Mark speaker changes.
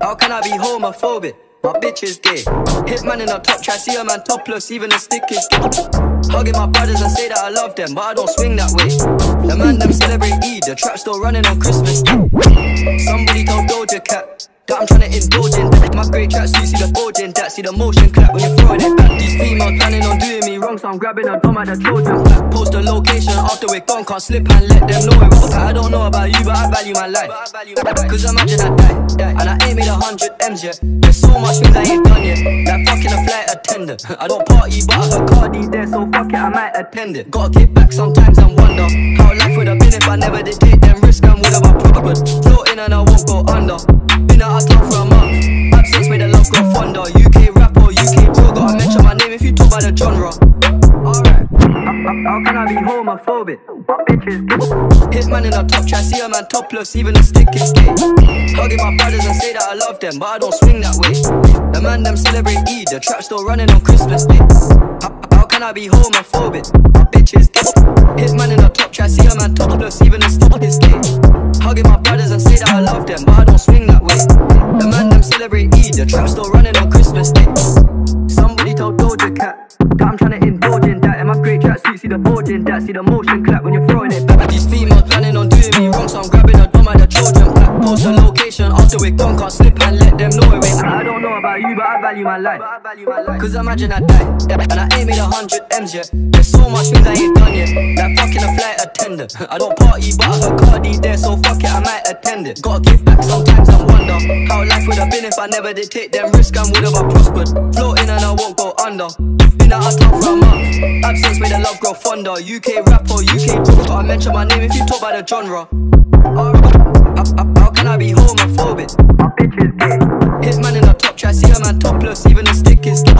Speaker 1: How can I be homophobic? My bitch is gay. Hit man in the top, try see a man topless, even a stick is gay. Hugging my brothers and say that I love them, but I don't swing that way. The man them celebrate Eid, the trap still running on Christmas. Somebody told Doja Cat that I'm tryna indulge in that. My great tracks, you see the bulge in that. See the motion clap when you're throwing it back. These females planning on doing me wrong, so I'm grabbing a dome at the Trojan pack. Post the location after we're gone, can't slip and let them know it was I don't know about you, but I value my life. Cause imagine I die, and I ain't made 100 M's yet. There's so much things I ain't done yet, like fucking a flight attendant. I don't party, but I heard Cardi's there, so fuck it, I might attend it. Gotta get back sometimes and wonder how life would have been if I never did take them risks and would have prospered. Floating and I won't go under. Been out of town for a month, absence made the love grow fonder. UK rapper, UK pro, gotta mention my name if you talk about the genre. Alright, how can I be homophobic? My bitch is gay. Hit man in the top, try see a man topless, even a stick is gay. Hugging my brothers and say that I love them, but I don't swing that way. The man them celebrate Eid, the trap still running on Christmas Day. How can I be homophobic? My bitch is gay. Hit man in the top, try see a man topless, even a stick is gay. Hugging my brothers and say that I love them, but I don't swing that way. The man them celebrate Eid, the trap still running on Christmas Day. Somebody told Doja Cat that I'm tryna indulge in that. And my great tracks, you see the bulge in that. See the motion clap when you're throwing it back. These females planning on doing me wrong, so I'm grabbing a dome at the Trojan pack. Post the location after we're gone, can't slip and let them know it ain't. I don't know about you, but I value my life. Cause imagine I die, and I ain't made 100 M's yet. There's so much things I ain't done yet, like fucking a flight attendant. I don't party, but I heard Cardi's there, so fuck it, I might attend it. Gotta give back sometimes and wonder how life would have been if I never did take them risks and would have I prospered. Floating and I won't go under. Been out of town for a month, absence made the love grow fonder. UK rapper, UK pro, gotta mention my name if you talk about the genre. How can I be homophobic? My bitch is gay. Hit man in the top, try see a man topless, even a stick is gay.